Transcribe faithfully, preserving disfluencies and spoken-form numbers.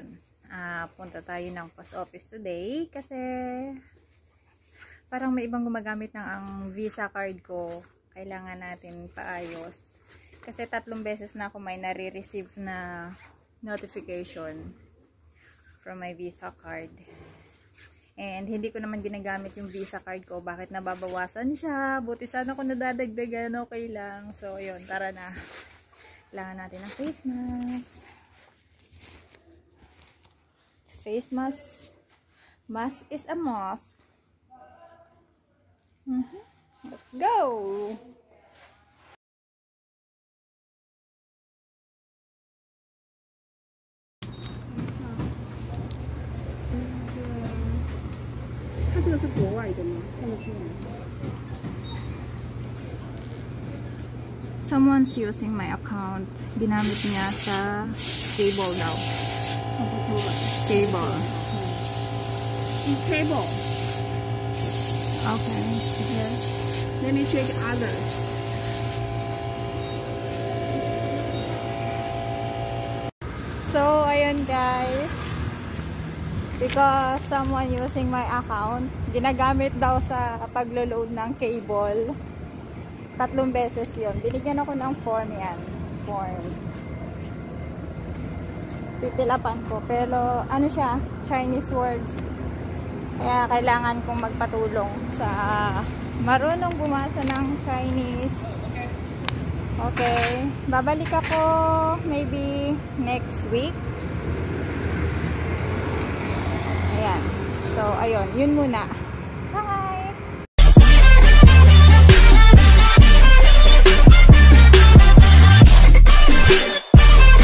ayun, uh, punta tayo ng post office today kasi parang may ibang gumagamit ng ang visa card ko. Kailangan natin paayos kasi tatlong beses na ako may nare-receive na notification from my visa card. And hindi ko naman ginagamit yung visa card ko. Bakit nababawasan siya? Buti sana kung nadadagdagan, okay lang. So, yun, tara na. Kailangan natin ng face mask. Face mask. Mask is a must. Mm-hmm. Let's go! Someone's using my account. Ginamit niya sa cable daw. Cable. It's cable. Okay. Yeah. Let me check other. So, ayun guys. Because someone using my account, ginagamit daw sa paglo-load ng cable. Tatlong beses yun. Binigyan ako ng form yan. Form. Pipilapan ko. Pero, ano siya? Chinese words. Kaya, kailangan kong magpatulong sa marunong bumasa ng Chinese. Okay. Babalik ako maybe next week. Ayan. So, ayun. Yun muna.